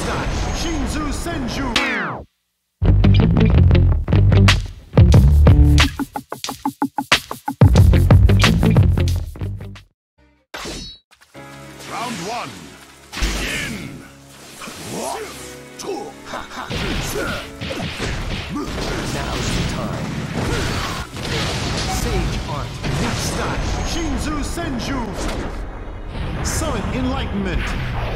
Round one. Begin. Now's the time. Sage Art. Weak style. Shinzu Senju. Summon Enlightenment.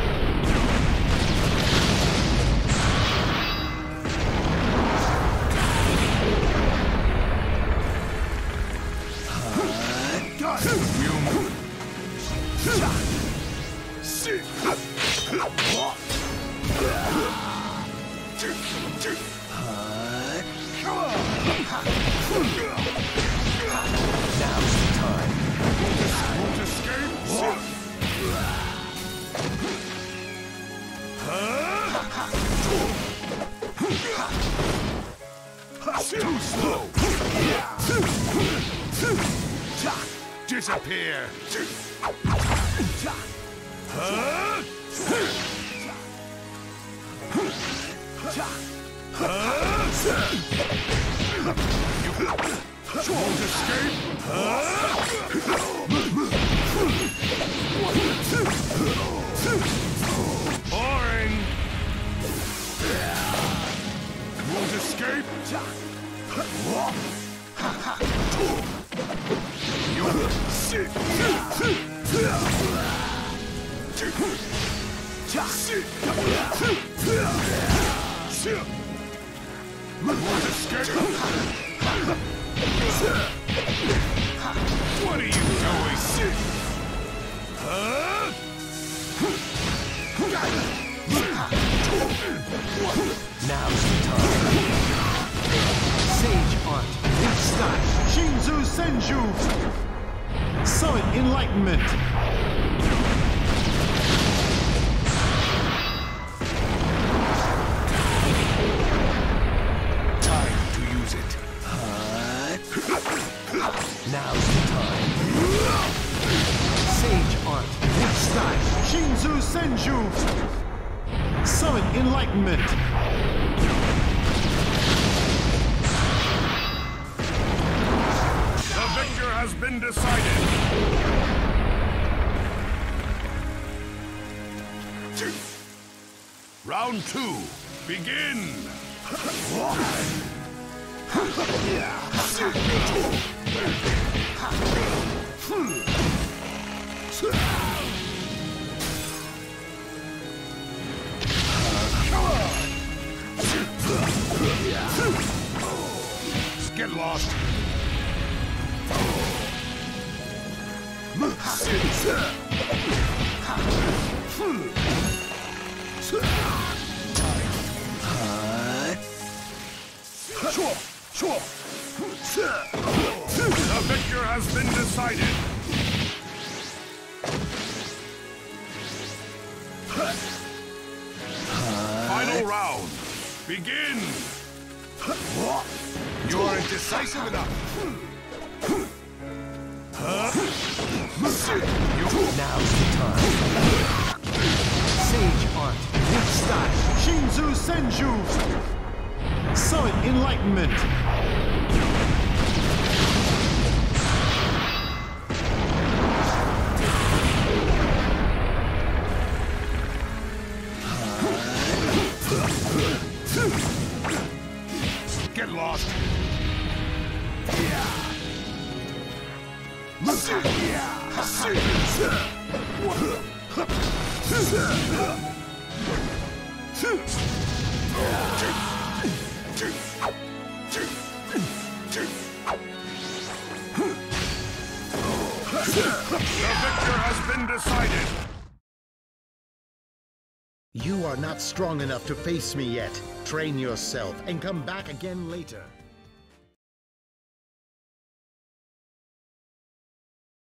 Now's the time. Won't escape. Too slow. Disappear. You won't escape. Boring. Won't escape. You sit. Won't escape. What are you doing? Now's the time. Sage Art. Weak style. Shinzu Senju. Summon Enlightenment. Time to use it. Now's the time. Sage Art. Weak style. Shinzu Senju. Summon Enlightenment. The victor has been decided. Round two. Begin. Get lost. The victor has been decided. Final round. Begin. You are indecisive enough. Now's the time. Sage Art. Weak style. Shinzu Senju. Summon Enlightenment. Get lost. The victor has been decided. You are not strong enough to face me yet. Train yourself and come back again later.